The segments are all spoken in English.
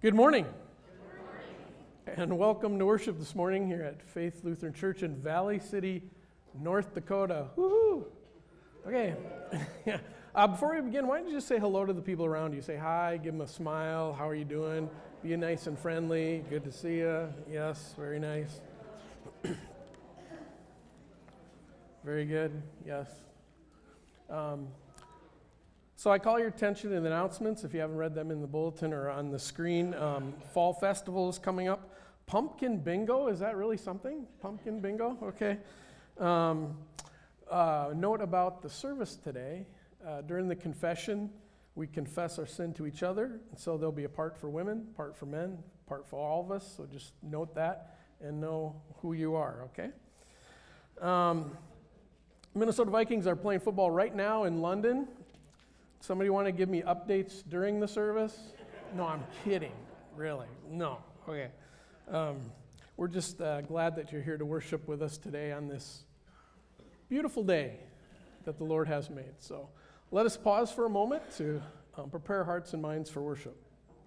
Good morning. And welcome to worship this morning here at Faith Lutheran Church in Valley City, North Dakota. Woohoo! Okay. Before we begin, why don't you just say hello to the people around you? Say hi, give them a smile. How are you doing? Be nice and friendly. Good to see you. Yes, very nice. Very good. Yes. So I call your attention to the announcements, if you haven't read them in the bulletin or on the screen. Fall Festival is coming up. Pumpkin Bingo, is that really something? Pumpkin Bingo, okay. Note about the service today. During the confession, we confess our sin to each other, and so there'll be a part for women, part for men, part for all of us, so just note that and know who you are, okay? Minnesota Vikings are playing football right now in London. Somebody want to give me updates during the service? No, I'm kidding. Really? No. Okay. We're just glad that you're here to worship with us today on this beautiful day that the Lord has made. So let us pause for a moment to prepare our hearts and minds for worship.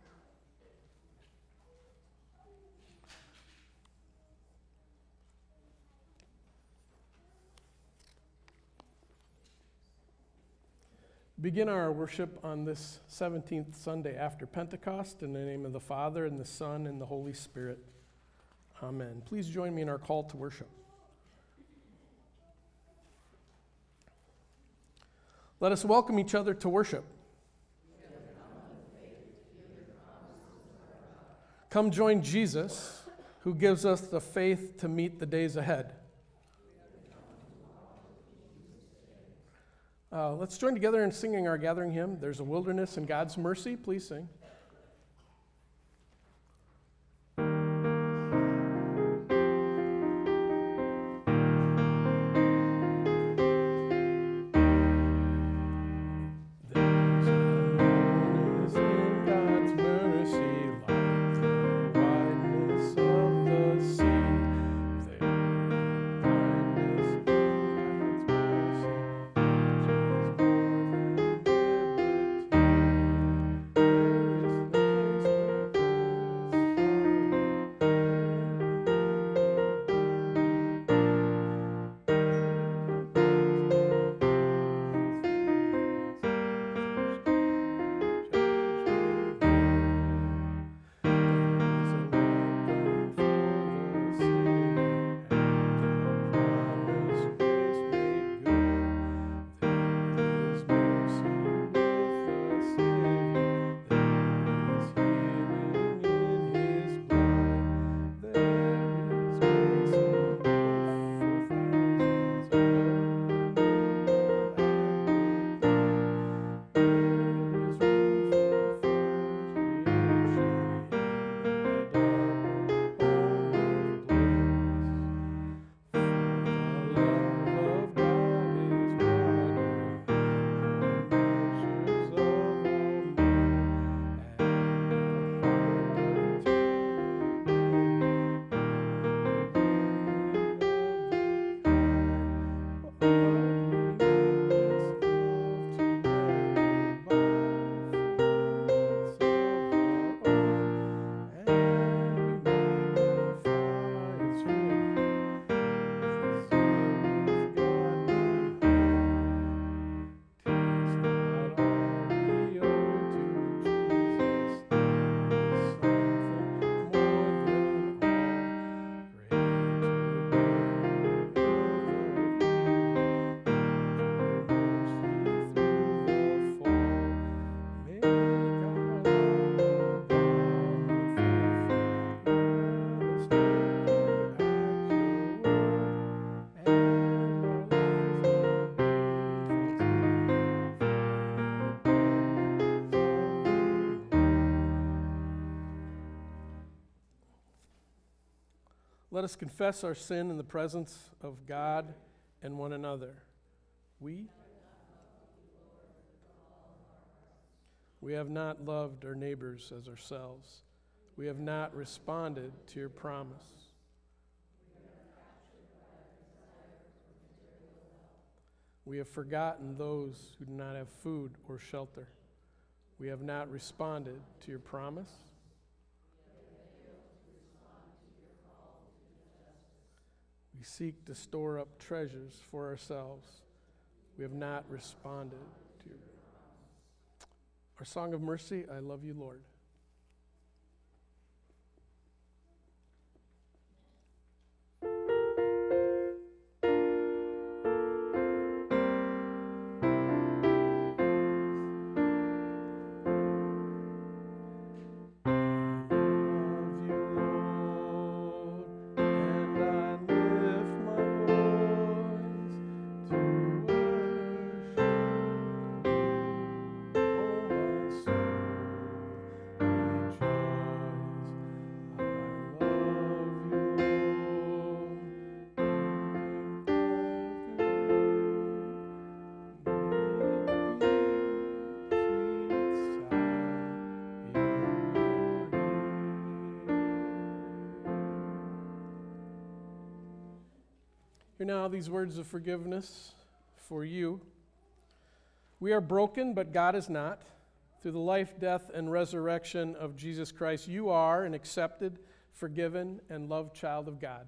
Begin our worship on this 17th Sunday after Pentecost in the name of the Father, and the Son, and the Holy Spirit. Amen. Please join me in our call to worship. Let us welcome each other to worship. Come join Jesus, who gives us the faith to meet the days ahead. Let's join together in singing our gathering hymn, There's a Wilderness in God's Mercy. Please sing. Let us confess our sin in the presence of God and one another. We have not loved our neighbors as ourselves. We have not responded to your promise. We have forgotten those who do not have food or shelter. We have not responded to your promise. We seek to store up treasures for ourselves. We have not responded to our song of mercy. I love you, Lord. Hear now these words of forgiveness for you. We are broken, but God is not. Through the life, death, and resurrection of Jesus Christ, you are an accepted, forgiven, and loved child of God.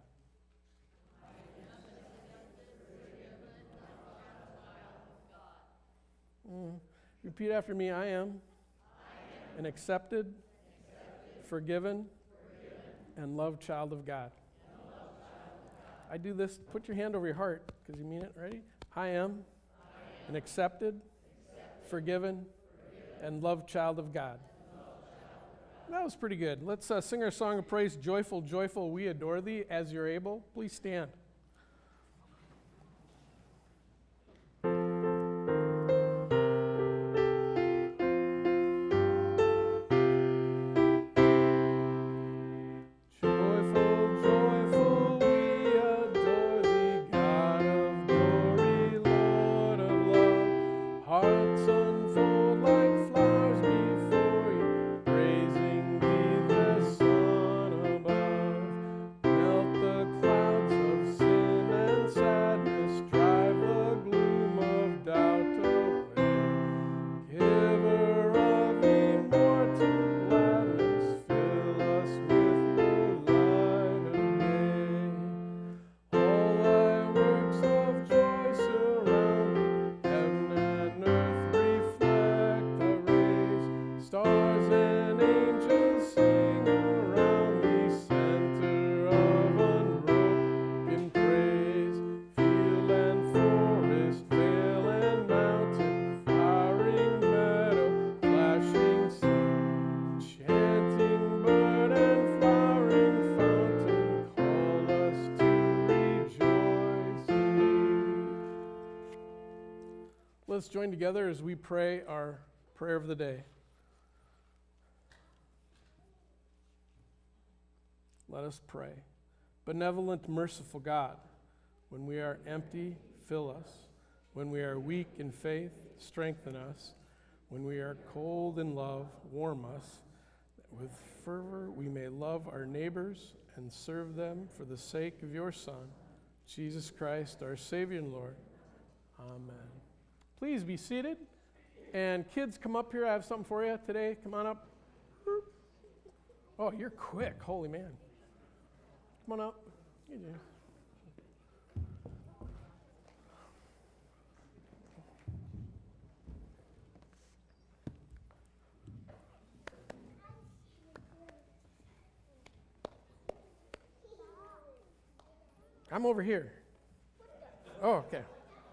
Repeat after me. I am an accepted, forgiven, and loved child of God. I do this. Put your hand over your heart because you mean it. Ready? I am an accepted, forgiven, and loved child of God. That was pretty good. Let's sing our song of praise, Joyful, Joyful, We Adore Thee. As you're able, please stand. Let's join together as we pray our prayer of the day. Let us pray. Benevolent, merciful God, when we are empty, fill us. When we are weak in faith, strengthen us. When we are cold in love, warm us. That with fervor we may love our neighbors and serve them for the sake of your Son, Jesus Christ, our Savior and Lord. Amen. Please be seated. And kids, come up here. I have something for you today. Come on up. Oh, you're quick. Holy man. Come on up. I'm over here. Oh, okay.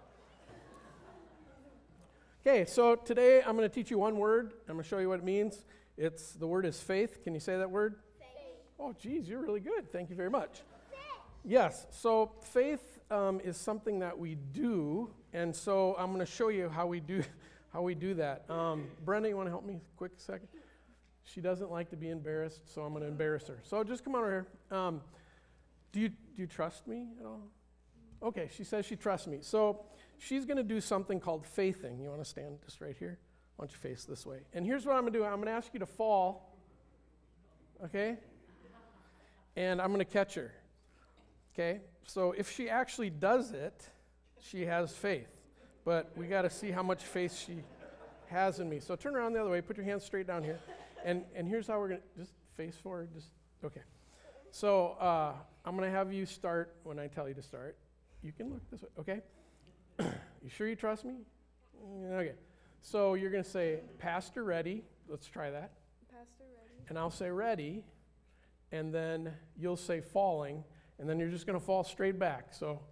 Okay, so today I'm going to teach you one word. I'm going to show you what it means. The word is faith. Can you say that word? Faith. Oh, geez, you're really good. Thank you very much. Faith. Yes, so faith is something that we do, and so I'm going to show you how we do that. Brenda, you want to help me quick a second? She doesn't like to be embarrassed, so I'm going to embarrass her. So just come on over here. Do you trust me at all? Okay, she says she trusts me. So she's going to do something called faithing. You want to stand just right here? Why don't you face this way? And here's what I'm going to do. I'm going to ask you to fall, okay? And I'm going to catch her, okay? So if she actually does it, she has faith. But we got to see how much faith she has in me. So turn around the other way. Put your hands straight down here. And here's how we're going to just face forward. Okay. So I'm going to have you start when I tell you to start. You can look this way, okay? You sure you trust me? Okay. So you're going to say, Pastor ready. Let's try that. Pastor ready. And I'll say ready. And then you'll say falling. And then you're just going to fall straight back.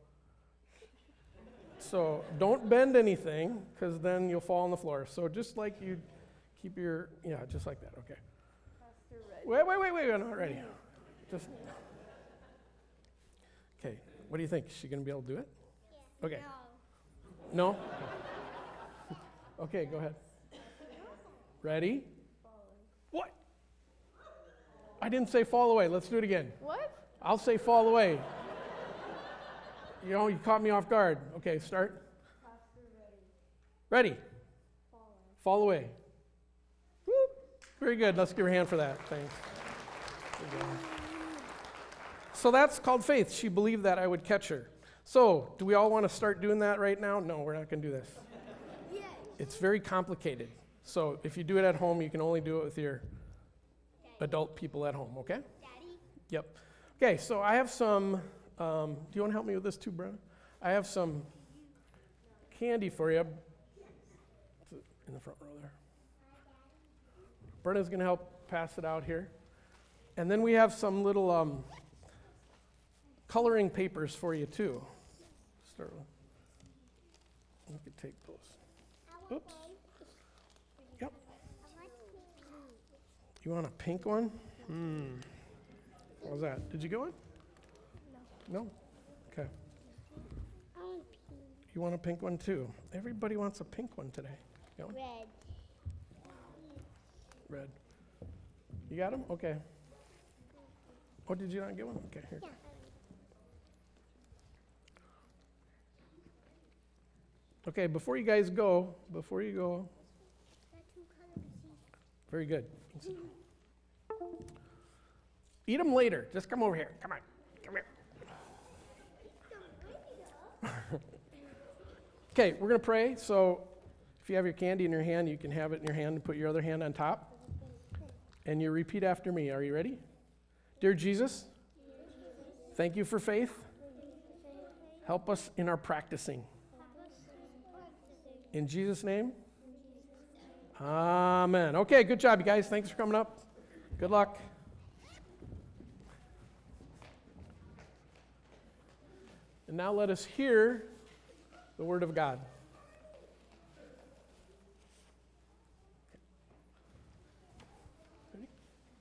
So don't bend anything, because then you'll fall on the floor. So just like you keep your, just like that, okay. Pastor ready. Wait, I'm not ready. Just, okay, what do you think? Is she going to be able to do it? Yeah. Okay. No? Okay, go ahead. Ready? What? I didn't say fall away. Let's do it again. What? I'll say fall away. You caught me off guard. Okay, start. Pastor Ready. falling. Fall away. Whoop. Very good. Let's give her a hand for that. Thanks. Good job. So that's called faith. She believed that I would catch her. So, do we all want to start doing that right now? No, we're not going to do this. Yes. It's very complicated. So, if you do it at home, you can only do it with your adult people at home, okay? Daddy? Yep. Okay, so I have some, do you want to help me with this too, Brenna? I have some candy for you. In the front row there. Brenna's going to help pass it out here. And then we have some little coloring papers for you too. Start with. You could take those. Oops. Yep. You want a pink one? What was that? Did you get one? No. Okay. I want pink. You want a pink one too? Everybody wants a pink one today. Got one? Red. Red. You got them? Okay. Oh, did you not get one? Okay, here. Yeah. Okay, before you guys go, Got two colors. very good. Eat them later. Just come over here. Come on. Come here. Okay, we're going to pray. So if you have your candy in your hand, you can have it in your hand and put your other hand on top. And you repeat after me. Are you ready? Dear Jesus, thank you for faith. Help us in our practicing. In Jesus' name. Amen. Okay, good job, you guys. Thanks for coming up. Good luck. And now let us hear the word of God. Ready?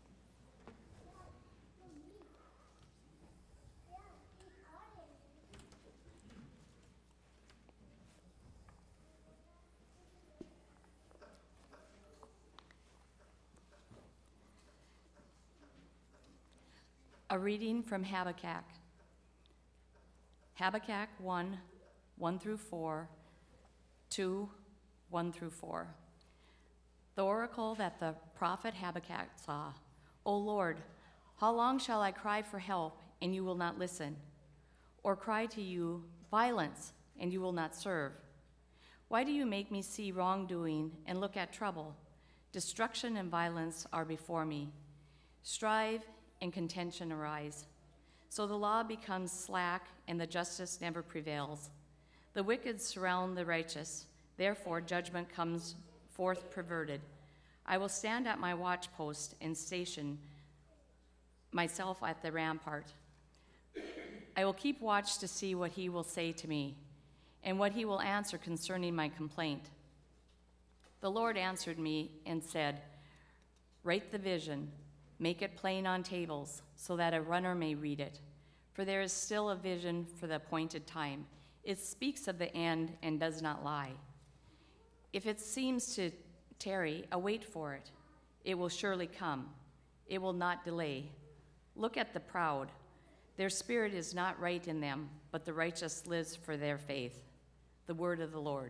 A reading from Habakkuk. Habakkuk 1, 1 through 4, 2, 1 through 4. The oracle that the prophet Habakkuk saw. O Lord, how long shall I cry for help, and you will not listen? Or cry to you, violence, and you will not serve? Why do you make me see wrongdoing and look at trouble? Destruction and violence are before me. Strife and contention arise. So the law becomes slack, and the justice never prevails. The wicked surround the righteous, therefore judgment comes forth perverted. I will stand at my watchpost and station myself at the rampart. I will keep watch to see what he will say to me, and what he will answer concerning my complaint. The Lord answered me and said, write the vision, make it plain on tables, so that a runner may read it. For there is still a vision for the appointed time. It speaks of the end and does not lie. If it seems to tarry, await for it. It will surely come. It will not delay. Look at the proud. Their spirit is not right in them, but the righteous lives for their faith. The word of the Lord.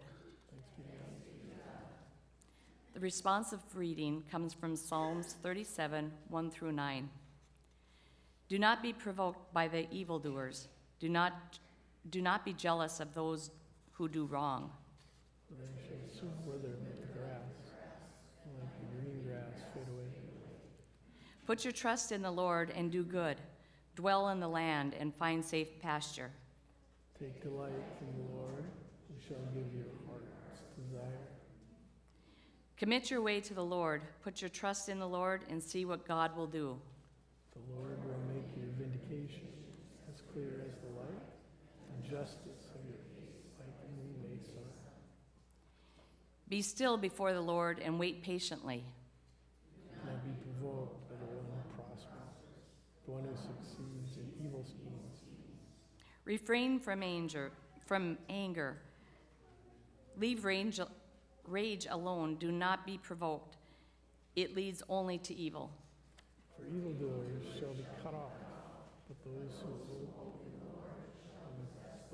The responsive reading comes from Psalms 37, 1 through 9. Do not be provoked by the evildoers. Do not be jealous of those who do wrong. They shall soon wither like the grass, and like the green grass fade away. Put your trust in the Lord and do good. dwell in the land, and find safe pasture. Take delight in the Lord, who shall give your heart's desire. Commit your way to the Lord. Put your trust in the Lord and see what God will do. The Lord will make your vindication as clear as the light, and justice of your lightning may sun. Be still before the Lord and wait patiently. Do not be provoked by the one who prospers, the one who succeeds in evil schemes. Refrain from anger. Leave rage alone. Do not be provoked. It leads only to evil. For evildoers shall be cut off, but those who hope in the Lord shall inherit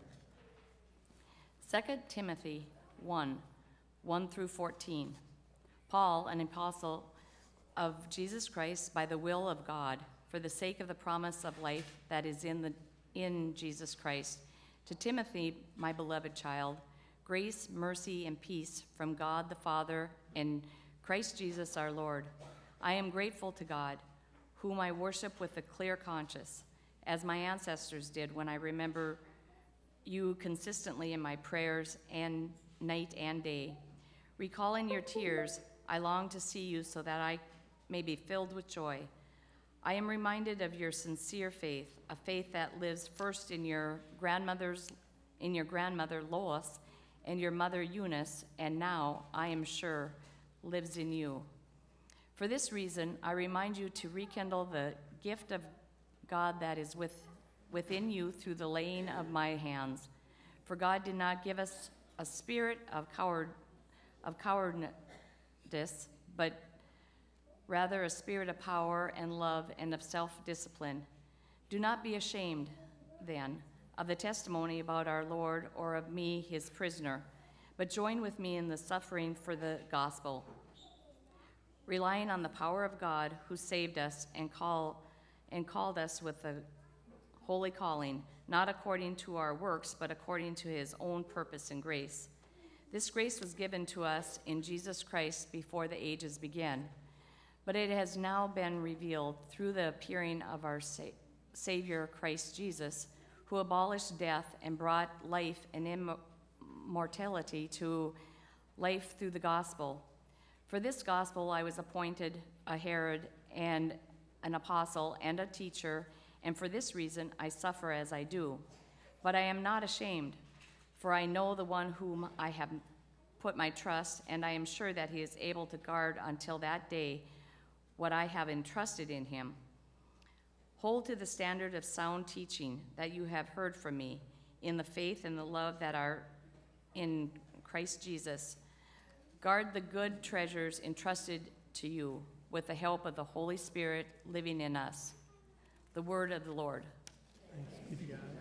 the land. 2 Timothy 1 through 14. Paul, an apostle of Jesus Christ by the will of God, for the sake of the promise of life that is in Jesus Christ. To Timothy, my beloved child, grace, mercy, and peace from God the Father and Christ Jesus our Lord. I am grateful to God, whom I worship with a clear conscience, as my ancestors did when I remember you consistently in my prayers and night and day. Recalling your tears, I long to see you so that I may be filled with joy. I am reminded of your sincere faith, a faith that lives first in your grandmother Lois and your mother Eunice, and now, I am sure, lives in you. For this reason, I remind you to rekindle the gift of God that is within you through the laying of my hands. For God did not give us a spirit of cowardice, but rather a spirit of power and love and of self-discipline. Do not be ashamed, then, of the testimony about our Lord or of me, his prisoner, but join with me in the suffering for the gospel, relying on the power of God who saved us and called us with a holy calling, not according to our works, but according to his own purpose and grace. This grace was given to us in Jesus Christ before the ages began, but it has now been revealed through the appearing of our Savior Christ Jesus, who abolished death and brought life and immortality to life through the gospel. For this gospel I was appointed a Herod and an apostle and a teacher, and for this reason I suffer as I do. But I am not ashamed, for I know the one whom I have put my trust, and I am sure that he is able to guard until that day what I have entrusted in him. Hold to the standard of sound teaching that you have heard from me in the faith and the love that are in Christ Jesus. Guard the good treasures entrusted to you with the help of the Holy Spirit living in us. The word of the Lord. Thanks be to God.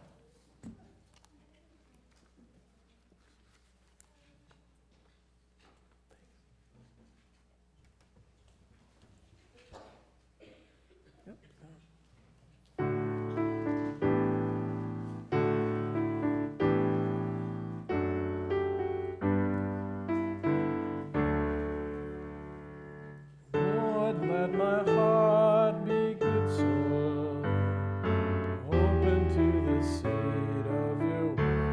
Let my heart be good soil, open to the seed of your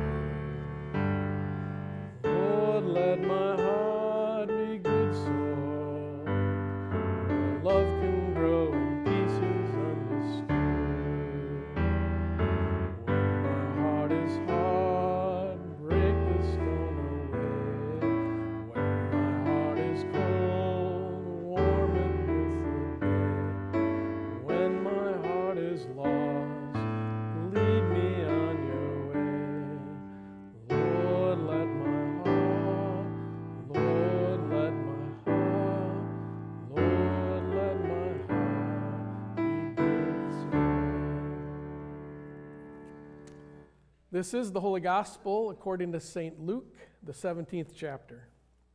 word. Lord, let my heart be good soil, where love can grow and peace is understood. When my heart is hard, break the stone away. When my heart is cold, warm it. When my heart is lost, lead me on your way. Lord, let my heart, Lord, let my heart, Lord, let my heart be good soil. This is the Holy Gospel according to St. Luke, the 17th chapter.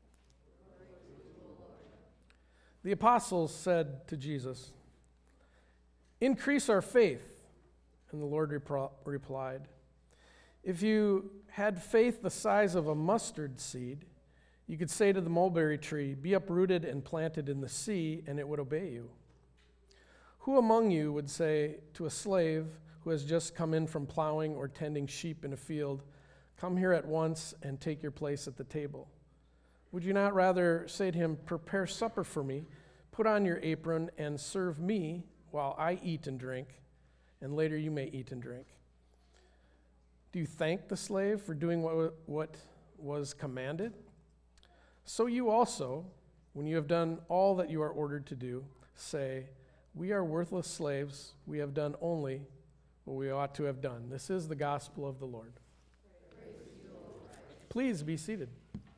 The apostles said to Jesus, "Increase our faith." And the Lord replied, "If you had faith the size of a mustard seed, you could say to the mulberry tree, 'Be uprooted and planted in the sea,' and it would obey you. Who among you would say to a slave who has just come in from plowing or tending sheep in a field, come here at once and take your place at the table? Would you not rather say to him, prepare supper for me, put on your apron, and serve me while I eat and drink, and later you may eat and drink? Do you thank the slave for doing what was commanded? So you also, when you have done all that you are ordered to do, say, we are worthless slaves. We have done only what we ought to have done. This is the gospel of the Lord. Please be seated.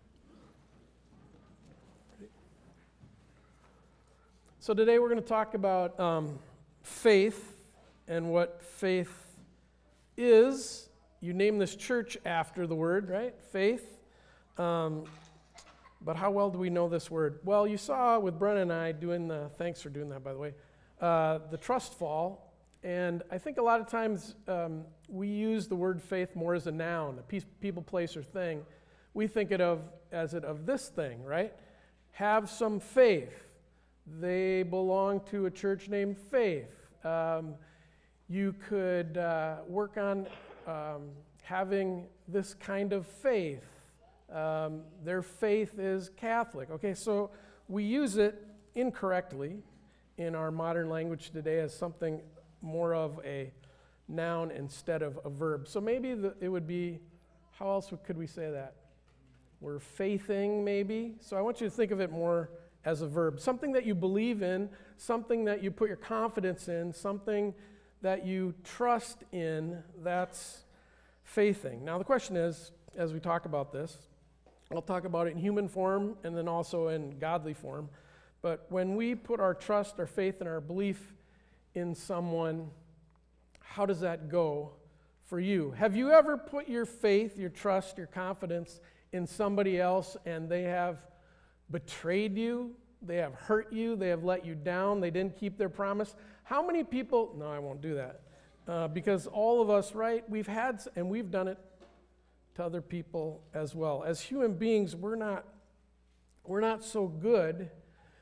So today we're going to talk about faith and what faith is. You name this church after the word, right? Faith. But how well do we know this word? Well, you saw with Brenna and I thanks for doing that, by the way, the trust fall. And I think a lot of times we use the word faith more as a noun, a people, place, or thing. We think of this thing, right? Have some faith. They belong to a church named Faith. You could work on having this kind of faith. Their faith is Catholic. Okay, so we use it incorrectly in our modern language today as something more of a noun instead of a verb. So maybe it would be, how else could we say that? We're faithing, maybe. So I want you to think of it more as a verb. Something that you believe in, something that you put your confidence in, something that you trust in, that's faithing. Now the question is, as we talk about this, I'll talk about it in human form and then also in godly form. But when we put our trust, our faith, and our belief in someone, how does that go for you? Have you ever put your faith, your trust, your confidence in somebody else and they have betrayed you, they have hurt you, they have let you down, they didn't keep their promise? How many people, no, I won't do that, because all of us, right, we've had, and we've done it to other people as well. As human beings, we're not so good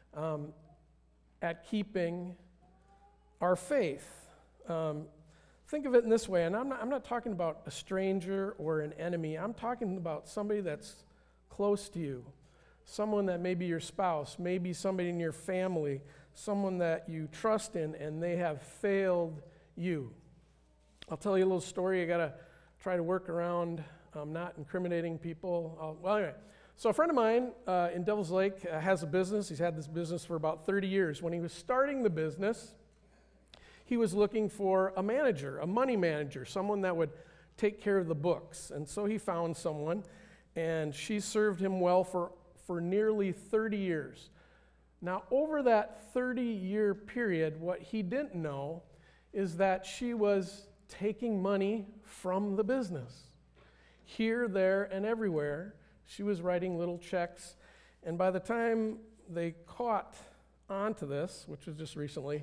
at keeping our faith. Think of it in this way, and I'm not talking about a stranger or an enemy. I'm talking about somebody that's close to you, someone that may be your spouse, maybe somebody in your family, someone that you trust in, and they have failed you. I'll tell you a little story. I got to try to work around not incriminating people. Well, anyway, so a friend of mine in Devil's Lake has a business. He's had this business for about 30 years. When he was starting the business, he was looking for a manager, a money manager, someone that would take care of the books. And so he found someone, and she served him well for nearly 30 years. Now, over that 30-year period, what he didn't know is that she was taking money from the business. Here, there, and everywhere, she was writing little checks. And by the time they caught onto this, which was just recently,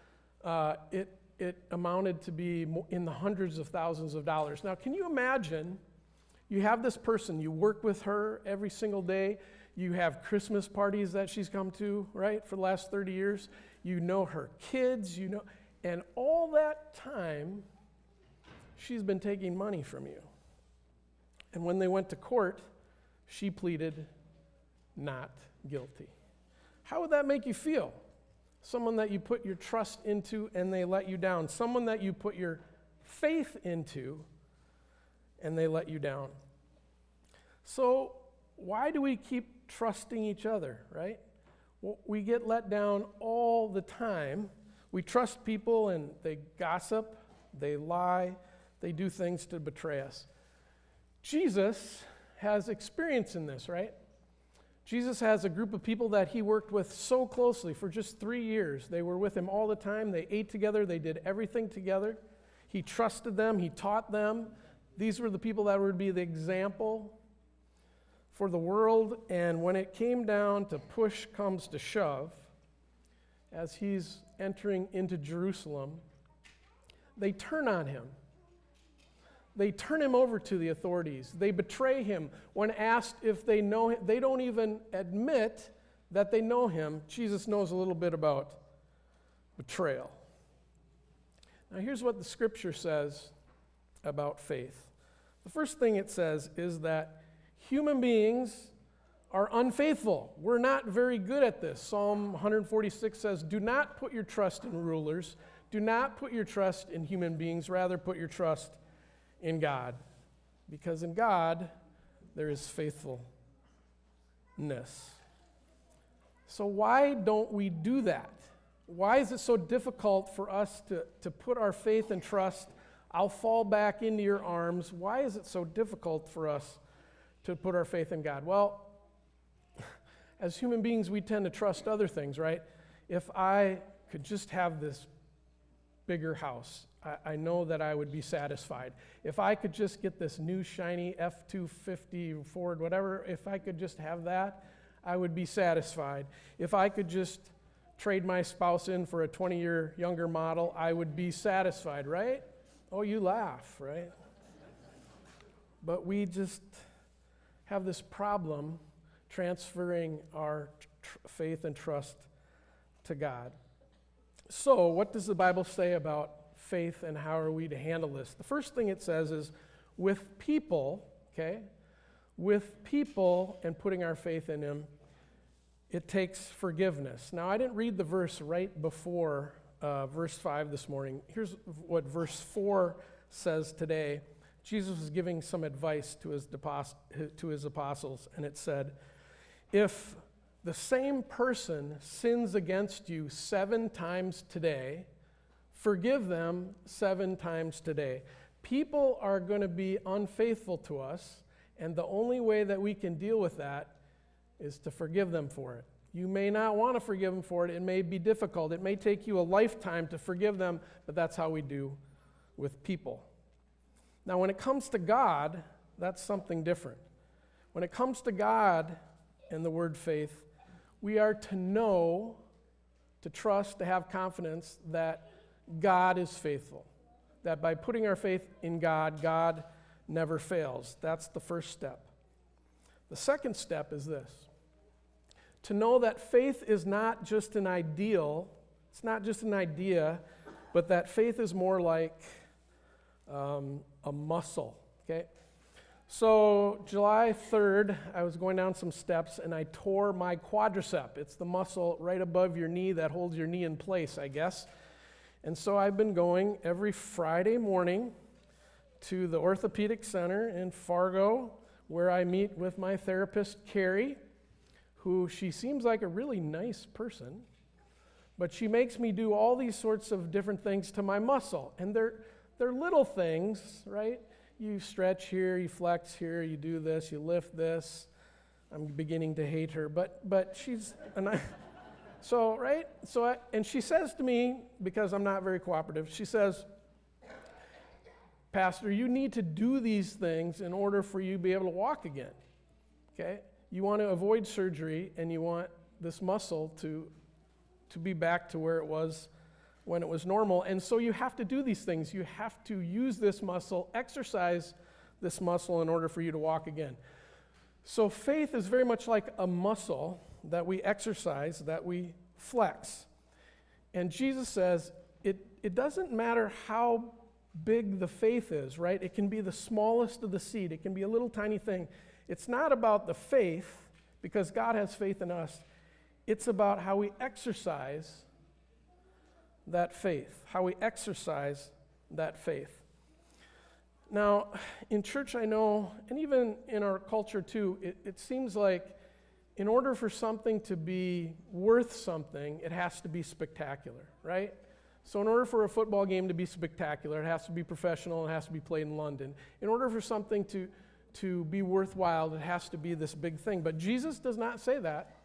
it amounted to be in the hundreds of thousands of dollars. Now, can you imagine, you have this person, you work with her every single day, you have Christmas parties that she's come to, right, for the last 30 years, you know her kids, and all that time, she's been taking money from you. And when they went to court, she pleaded not guilty. How would that make you feel? Someone that you put your trust into and they let you down. Someone that you put your faith into and they let you down. So why do we keep trusting each other, right? Well, we get let down all the time. We trust people and they gossip, they lie, they do things to betray us. Jesus has experience in this, right? Jesus has a group of people that he worked with so closely for just 3 years. They were with him all the time. They ate together. They did everything together. He trusted them. He taught them. These were the people that would be the example for the world. And when it came down to push comes to shove, as he's entering into Jerusalem, they turn on him. They turn him over to the authorities. They betray him. When asked if they know him, they don't even admit that they know him. Jesus knows a little bit about betrayal. Now, here's what the scripture says about faith. The first thing it says is that human beings are unfaithful. We're not very good at this. Psalm 146 says, "Do not put your trust in rulers. Do not put your trust in human beings. Rather, put your trust in God. Because in God, there is faithfulness." So why don't we do that? Why is it so difficult for us to put our faith and trust? I'll fall back into your arms. Why is it so difficult for us to put our faith in God? Well, as human beings, we tend to trust other things, right? If I could just have this bigger house, I know that I would be satisfied. If I could just get this new shiny F-250 Ford, whatever, if I could just have that, I would be satisfied. If I could just trade my spouse in for a 20-year younger model, I would be satisfied, right? Oh, you laugh, right? But we just have this problem transferring our faith and trust to God. So, what does the Bible say about faith and how are we to handle this? The first thing it says is with people, okay? With people and putting our faith in Him, it takes forgiveness. Now, I didn't read the verse right before verse 5 this morning. Here's what verse 4 says today. Jesus was giving some advice to his apostles, and it said, "If the same person sins against you 7 times today, forgive them 7 times today." People are going to be unfaithful to us, and the only way that we can deal with that is to forgive them for it. You may not want to forgive them for it. It may be difficult. It may take you a lifetime to forgive them, but that's how we do with people. Now, when it comes to God, that's something different. When it comes to God and the word faith, we are to know, to trust, to have confidence that God is faithful. That by putting our faith in God, God never fails. That's the first step. The second step is this: to know that faith is not just an ideal, it's not just an idea, but that faith is more like a muscle, okay? So July 3rd, I was going down some steps and I tore my quadricep. It's the muscle right above your knee that holds your knee in place, I guess. And so I've been going every Friday morning to the orthopedic center in Fargo, where I meet with my therapist, Carrie, who she seems like a really nice person, but she makes me do all these sorts of different things to my muscle. And they're little things, right? You stretch here, you flex here, you do this, you lift this. I'm beginning to hate her, but she's, so, right? So, and she says to me, because I'm not very cooperative, she says, "Pastor, you need to do these things in order for you to be able to walk again, okay? You want to avoid surgery, and you want this muscle to be back to where it was when it was normal. And so you have to do these things. You have to use this muscle, exercise this muscle in order for you to walk again." So faith is very much like a muscle that we exercise, that we flex. And Jesus says it doesn't matter how big the faith is, right? It can be the smallest of the seed. It can be a little tiny thing. It's not about the faith, because God has faith in us. It's about how we exercise that faith, how we exercise that faith. Now, in church, I know, and even in our culture too, it seems like in order for something to be worth something, it has to be spectacular, right? So in order for a football game to be spectacular, it has to be professional, it has to be played in London. In order for something to be worthwhile, it has to be this big thing. But Jesus does not say that.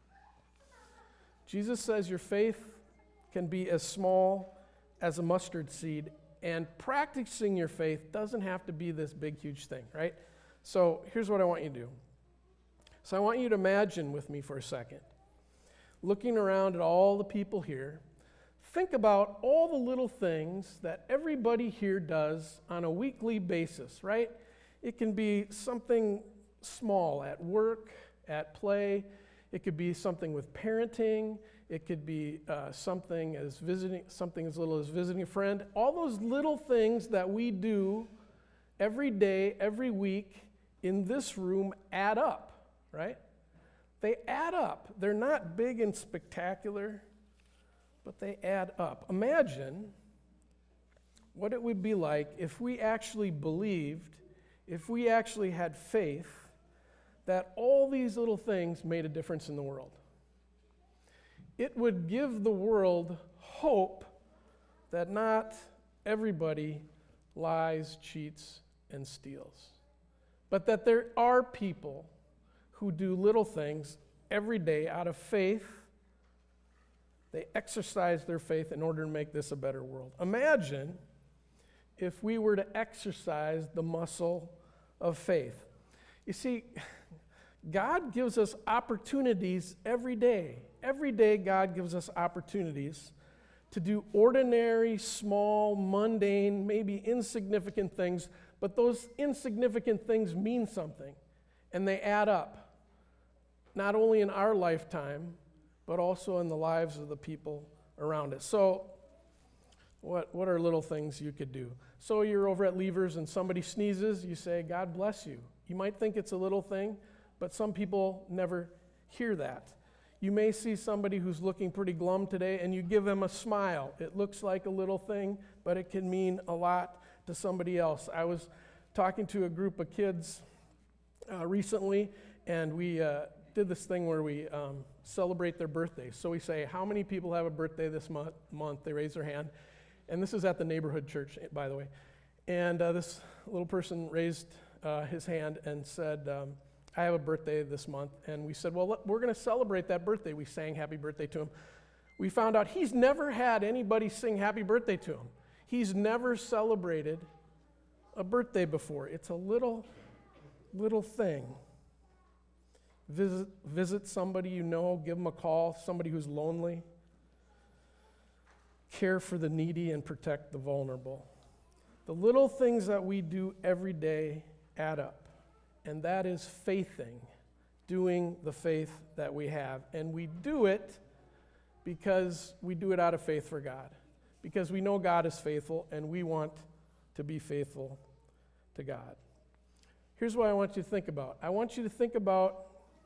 Jesus says your faith can be as small as a mustard seed, and practicing your faith doesn't have to be this big, huge thing, right? So here's what I want you to do. So I want you to imagine with me for a second, looking around at all the people here. Think about all the little things that everybody here does on a weekly basis, right? It can be something small at work, at play. It could be something with parenting. It could be something as little as visiting a friend. All those little things that we do every day, every week in this room add up, right? They add up. They're not big and spectacular, but they add up. Imagine what it would be like if we actually believed, if we actually had faith that all these little things made a difference in the world. It would give the world hope that not everybody lies, cheats, and steals, but that there are people who do little things every day out of faith. They exercise their faith in order to make this a better world. Imagine if we were to exercise the muscle of faith. You see, God gives us opportunities every day. Every day, God gives us opportunities to do ordinary, small, mundane, maybe insignificant things, but those insignificant things mean something, and they add up, not only in our lifetime, but also in the lives of the people around us. So, what are little things you could do? So you're over at Lever's and somebody sneezes, you say, God bless you. You might think it's a little thing, but some people never hear that. You may see somebody who's looking pretty glum today and you give them a smile. It looks like a little thing, but it can mean a lot to somebody else. I was talking to a group of kids recently, and we did this thing where we celebrate their birthdays. So we say, how many people have a birthday this month? They raise their hand. And this is at the neighborhood church, by the way. And this little person raised his hand and said, I have a birthday this month. And we said, well, we're going to celebrate that birthday. We sang happy birthday to him. We found out he's never had anybody sing happy birthday to him. He's never celebrated a birthday before. It's a little thing. Visit somebody you know, give them a call, somebody who's lonely. Care for the needy and protect the vulnerable. The little things that we do every day add up. And that is faithing, doing the faith that we have. And we do it because we do it out of faith for God. Because we know God is faithful and we want to be faithful to God. Here's what I want you to think about. I want you to think about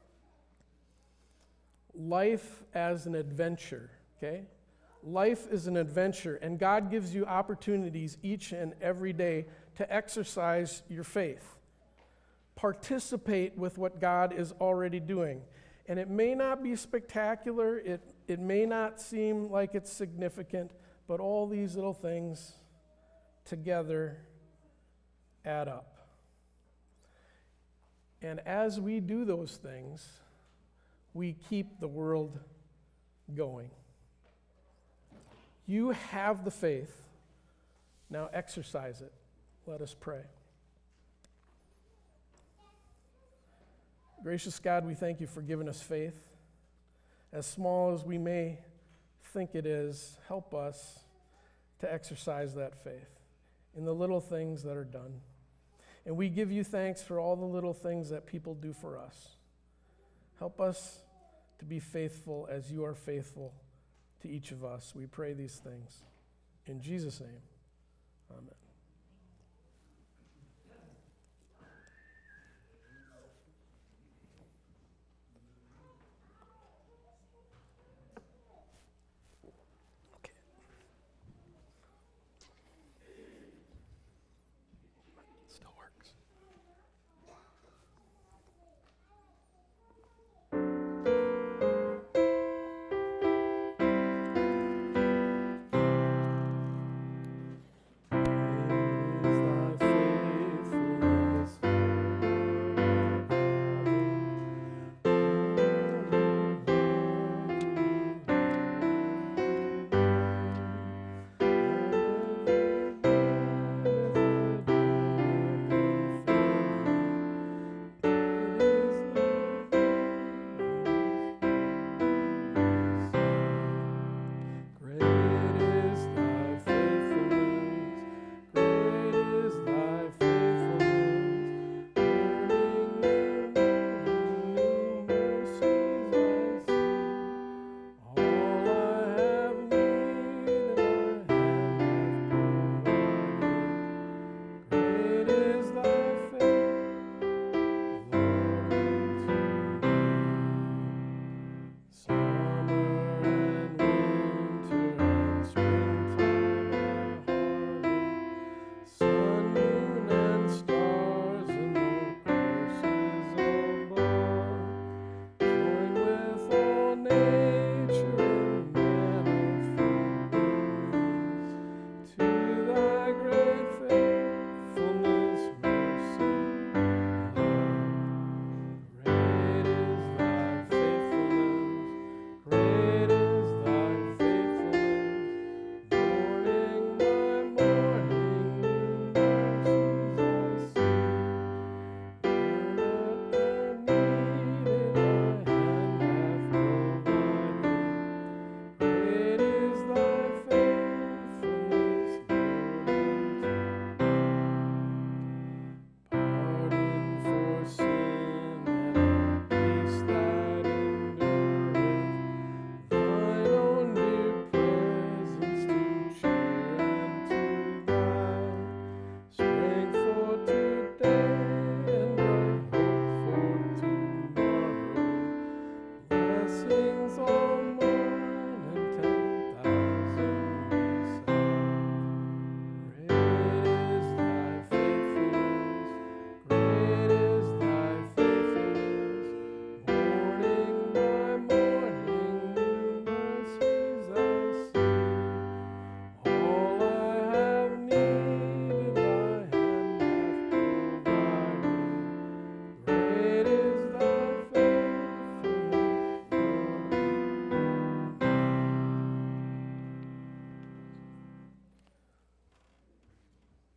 life as an adventure, okay? Life is an adventure, and God gives you opportunities each and every day to exercise your faith. Participate with what God is already doing. And it may not be spectacular, it may not seem like it's significant, but all these little things together add up. And as we do those things, we keep the world going. You have the faith. Now exercise it. Let us pray. Gracious God, we thank you for giving us faith. As small as we may think it is, help us to exercise that faith in the little things that are done. And we give you thanks for all the little things that people do for us. Help us to be faithful as you are faithful to each of us. We pray these things. In Jesus' name, amen. Okay. Still works.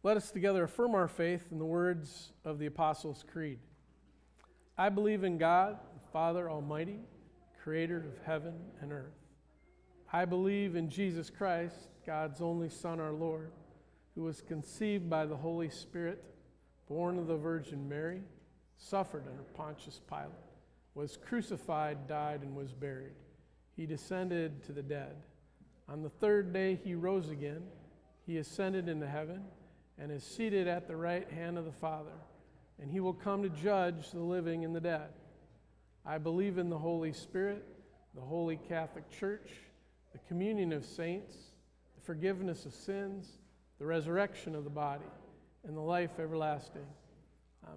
Let us together affirm our faith in the words of the Apostles' Creed. I believe in God, the Father Almighty, creator of heaven and earth. I believe in Jesus Christ, God's only Son, our Lord, who was conceived by the Holy Spirit, born of the Virgin Mary, suffered under Pontius Pilate, was crucified, died, and was buried. He descended to the dead. On the third day he rose again. He ascended into heaven and is seated at the right hand of the Father, and he will come to judge the living and the dead. I believe in the Holy Spirit, the Holy Catholic Church, the communion of saints, the forgiveness of sins, the resurrection of the body, and the life everlasting. Amen.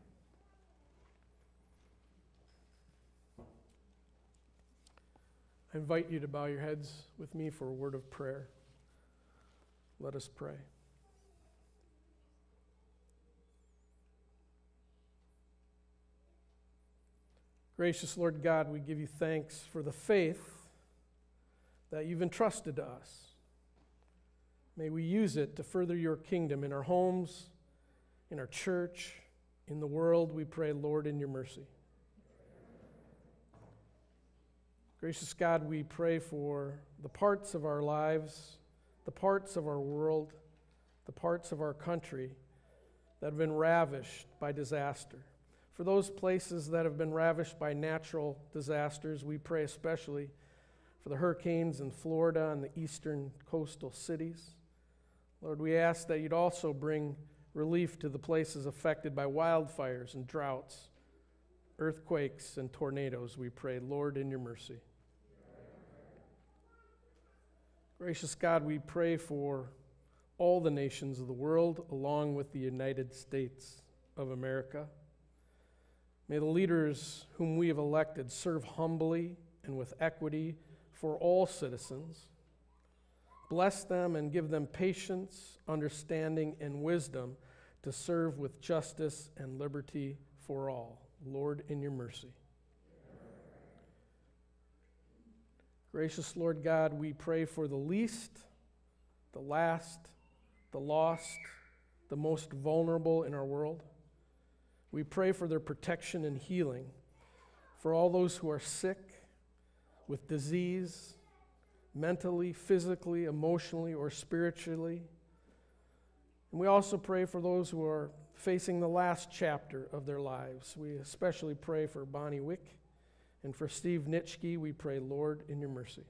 I invite you to bow your heads with me for a word of prayer. Let us pray. Gracious Lord God, we give you thanks for the faith that you've entrusted to us. May we use it to further your kingdom in our homes, in our church, in the world, we pray, Lord, in your mercy. Gracious God, we pray for the parts of our lives, the parts of our world, the parts of our country that have been ravished by disaster. For those places that have been ravished by natural disasters, we pray especially for the hurricanes in Florida and the eastern coastal cities. Lord, we ask that you'd also bring relief to the places affected by wildfires and droughts, earthquakes and tornadoes, we pray, Lord, in your mercy. Gracious God, we pray for all the nations of the world, along with the United States of America. May the leaders whom we have elected serve humbly and with equity for all citizens. Bless them and give them patience, understanding, and wisdom to serve with justice and liberty for all. Lord, in your mercy. Gracious Lord God, we pray for the least, the last, the lost, the most vulnerable in our world. We pray for their protection and healing, for all those who are sick with disease, mentally, physically, emotionally, or spiritually. And we also pray for those who are facing the last chapter of their lives. We especially pray for Bonnie Wick and for Steve Nitschke. We pray, Lord, in your mercy.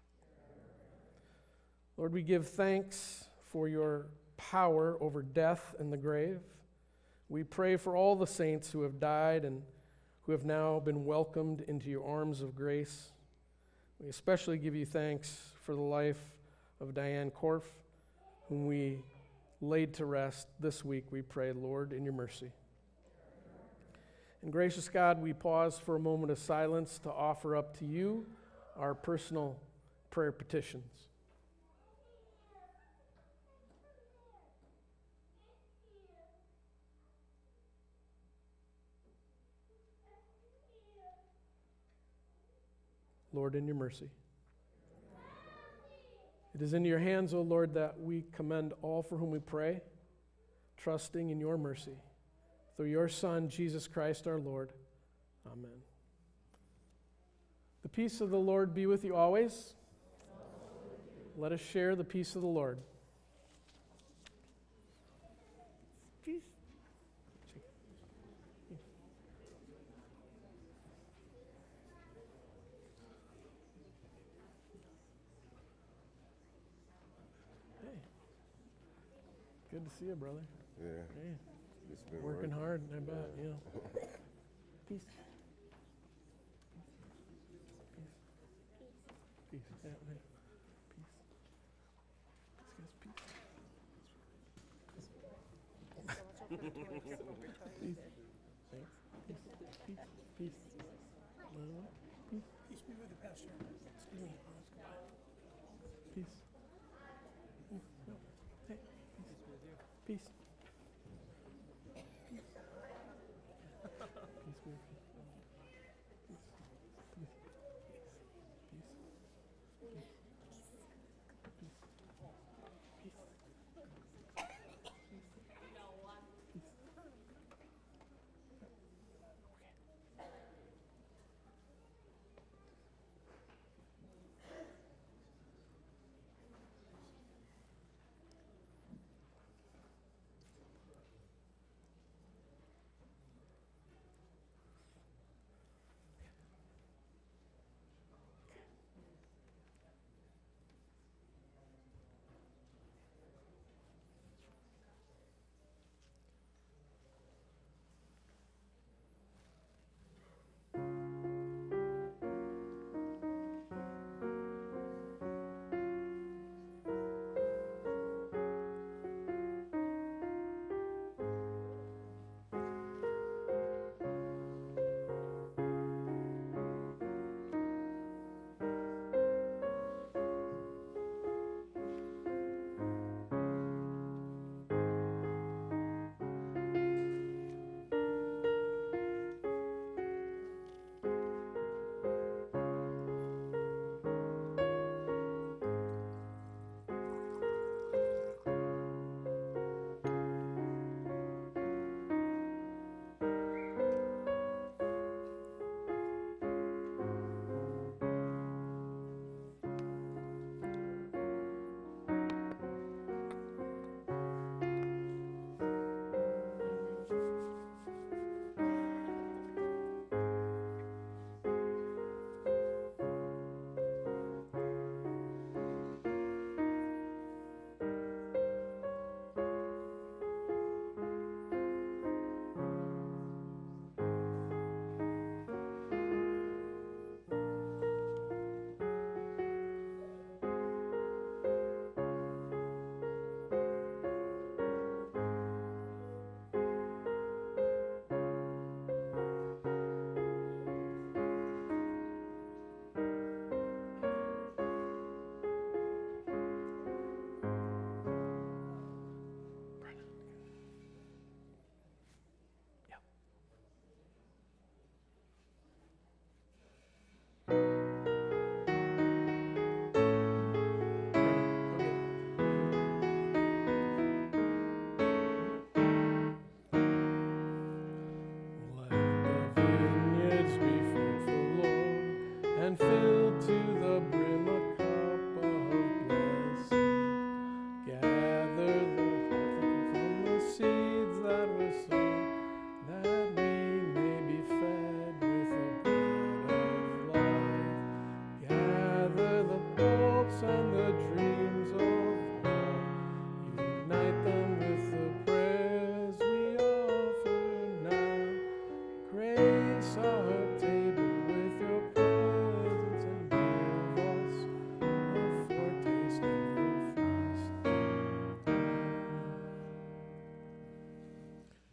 Lord, we give thanks for your power over death and the grave. We pray for all the saints who have died and who have now been welcomed into your arms of grace. We especially give you thanks for the life of Diane Korf, whom we laid to rest this week. We pray, Lord, in your mercy. And gracious God, we pause for a moment of silence to offer up to you our personal prayer petitions. Lord, in your mercy. It is in your hands, O Lord, that we commend all for whom we pray, trusting in your mercy. Through your Son, Jesus Christ our Lord. Amen. The peace of the Lord be with you always. Let us share the peace of the Lord. Peace. Hey. Good to see you, brother. Yeah. Hey. It's been Working hard, I bet, yeah. Peace. Peace. Yeah, right. Peace. Peace, guys, peace. Peace. Thanks. Peace. Peace. Peace. Peace. Peace be with the pastor. Excuse me. Peace. Hey. Peace. Peace.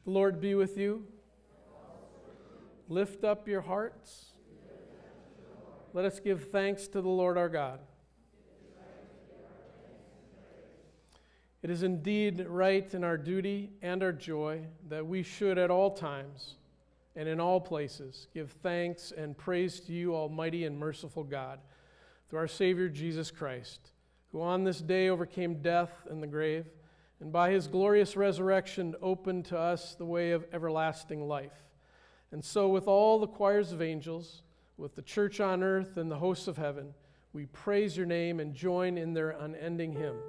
The Lord be with you. Lift up your hearts. Let us give thanks to the Lord our God. It is indeed right in our duty and our joy that we should at all times and in all places give thanks and praise to you, Almighty and merciful God, through our Savior Jesus Christ, who on this day overcame death and the grave, and by his glorious resurrection opened to us the way of everlasting life. And so with all the choirs of angels, with the church on earth and the hosts of heaven, we praise your name and join in their unending hymn.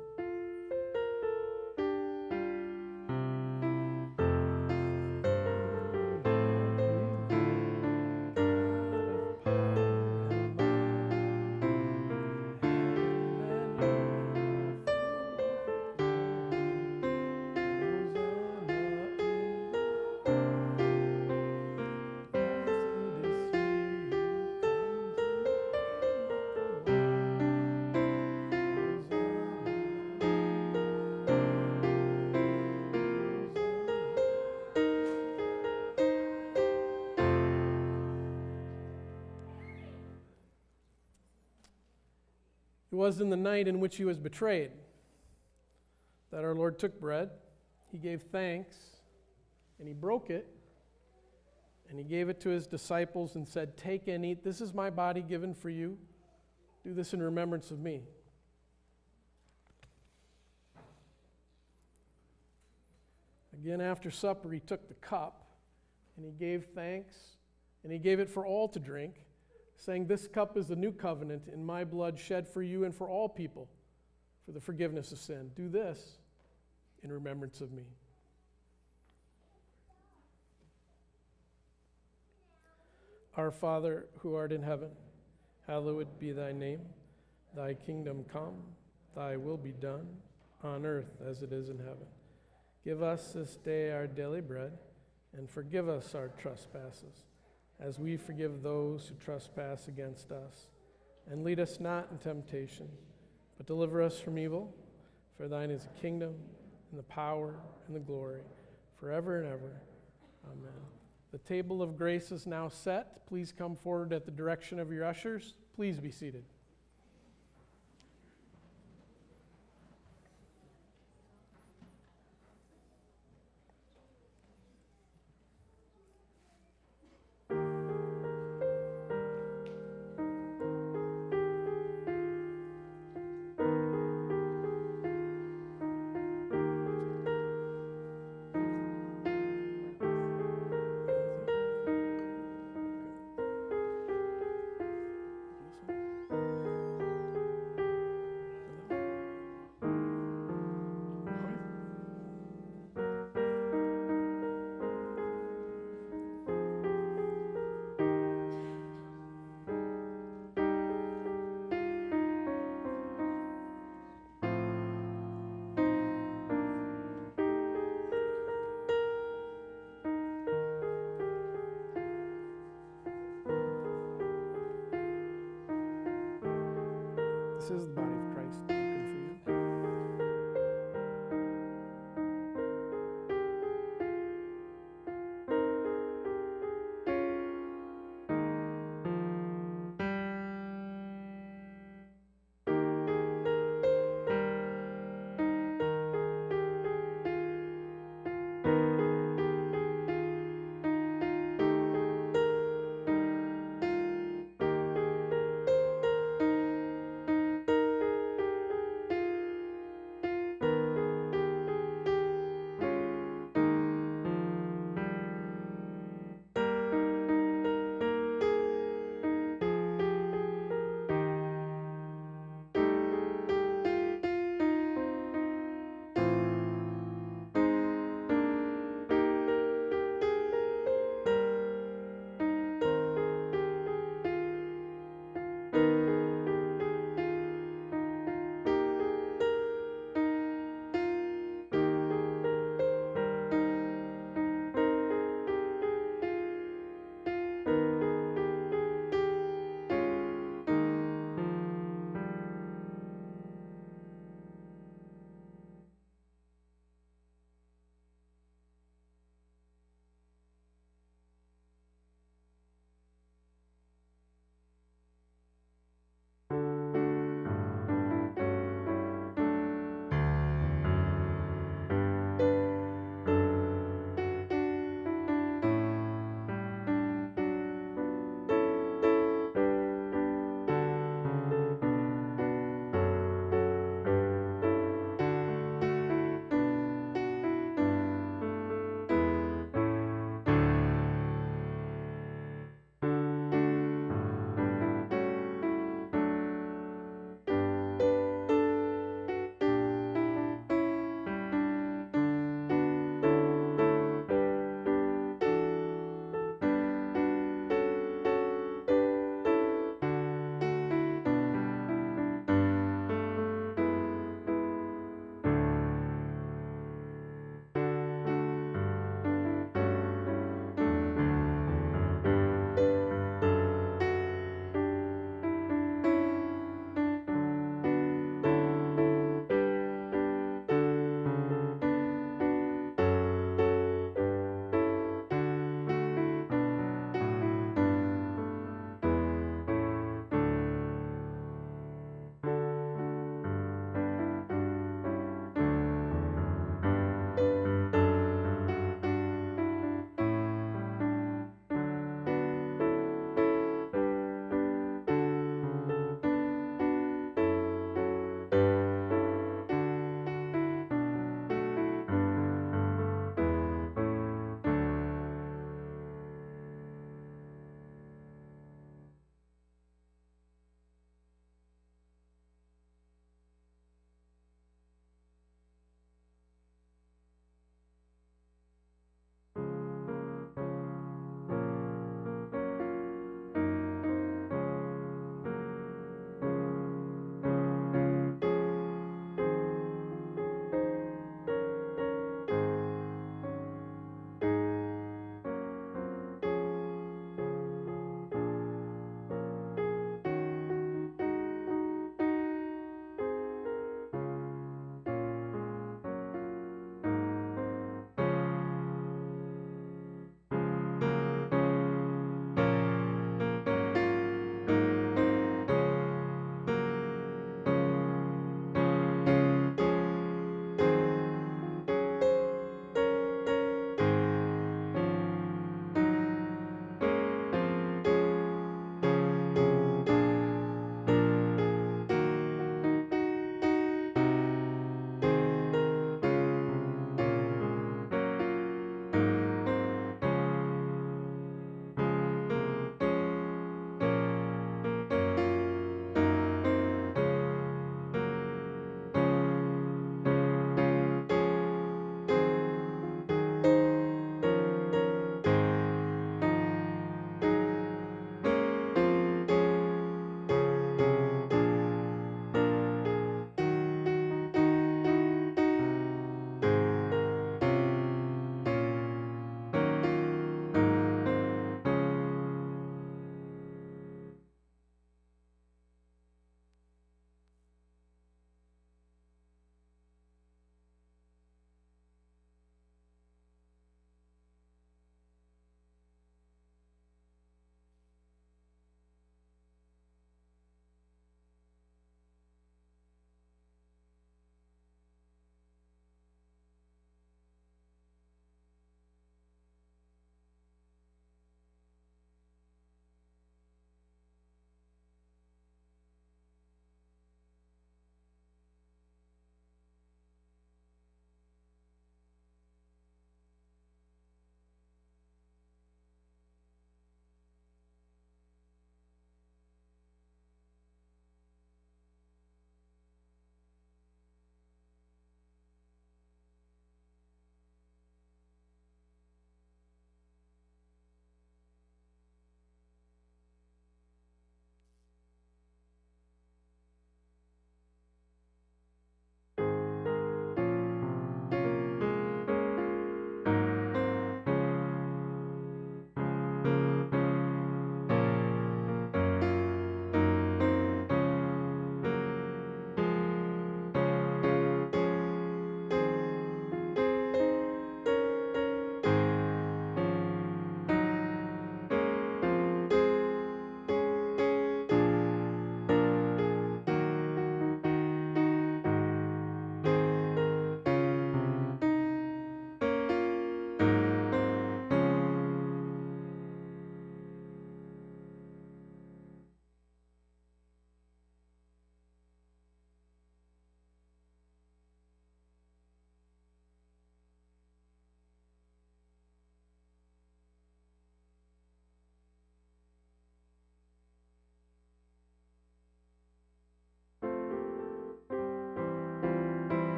It was in the night in which he was betrayed that our Lord took bread. He gave thanks, and he broke it, and he gave it to his disciples and said, "Take and eat. This is my body given for you. Do this in remembrance of me." Again, after supper, he took the cup, and he gave thanks, and he gave it for all to drink, saying, "This cup is the new covenant in my blood shed for you and for all people for the forgiveness of sin. Do this in remembrance of me." Our Father, who art in heaven, hallowed be thy name. Thy kingdom come, thy will be done, on earth as it is in heaven. Give us this day our daily bread, and forgive us our trespasses, as we forgive those who trespass against us. And lead us not in temptation, but deliver us from evil. For thine is the kingdom, and the power, and the glory, forever and ever. Amen. The table of grace is now set. Please come forward at the direction of your ushers. Please be seated. This is the body of Christ broken for you.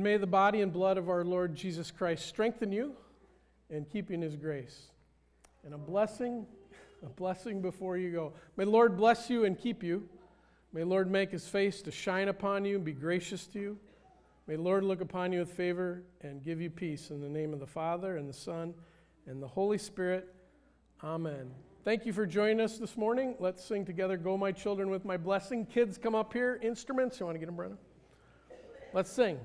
may the body and blood of our Lord Jesus Christ strengthen you and keep you in his grace. And a blessing before you go. May the Lord bless you and keep you. May the Lord make his face to shine upon you and be gracious to you. May the Lord look upon you with favor and give you peace. In the name of the Father, and the Son, and the Holy Spirit. Amen. Thank you for joining us this morning. Let's sing together, Go My Children with My Blessing. Kids, come up here. Instruments, you want to get them, Brennan? Let's sing.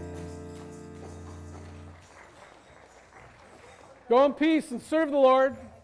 Go in peace and serve the Lord.